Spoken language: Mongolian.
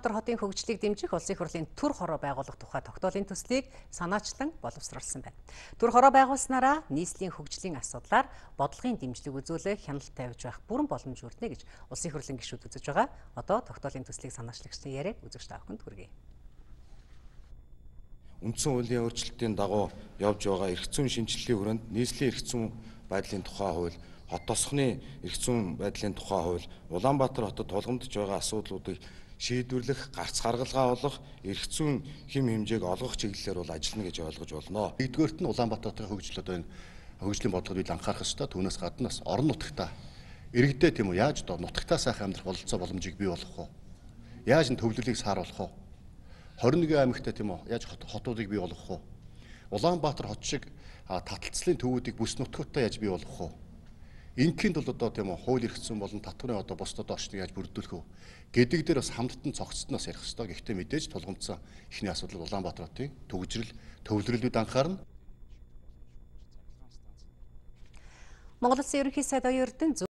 Улаанбаатар хотын хөгжлийг дэмжих улсын хурлын төр хороо байгуулах тухай тогтоолын төслийг санаачлан боловсруулсан байна. Төр хороо байгуулснараа нийслэлийн хөгжлийн асуудлаар бодлогын дэмжлэг үзүүлэх, хяналт тавьж байх бүрэн боломж өртнө гэж улсын хурлын гишүүд үзэж байгаа. Одоо тогтоолын төслийг санаачлагчдын яриаг үзэгч та бүхэнд хүргэе. Үндсэн хуулийн өөрчлөлтийн дагуу явж байгаа эрх зүйн шинжилгээний хүрээнд нийслэлийн эрх зүйн байдлын тухай хууль, хот тосгоны эрх зүйн байдлын тухай хууль, Улаанбаатар хотод тулгамдж байгаа асуудлуудыг шийдвэрлэх, гарц гаргалгаа олох, эрх зүйн хэм хэмжээг олгох чиглэлээр бол ажиллана гэж ойлгож болно. Нэгдүгээрт нь Улаанбаатарын хөгжил одоо энэ хөгжлийн бодлогыг бид анхаарах ёстой. Түүнээс гадна бас орон нутгатаа иргэдээ тийм үү яаж нутгатаа сайхан амьдрах бололцоо боломжийг бий болгох вэ? Яаж энэ төвлөлийг сааруулах вэ? 21 аймагтаа тийм үү яаж хотуудыг бий болгох вэ? Улаанбаатар хот шиг таталцлын төвүүдийг бүс нутгуудаа яаж бий болгох вэ? Инкинд бол одоо тийм үү хууль эрх зүйн болон татварын одоо бусдад орчныг яаж бүрдүүлэх вэ гэдэг дээр бас хамттан цогцсноос ярих ёстой. Гэхдээ мэдээж тулгамдсан ихний асуудал Улаанбаатар хотын төгжрөл, төвлөрөлүүд анхаарна. Монгол Улсын ерөнхий сайд оюун эрдэнэ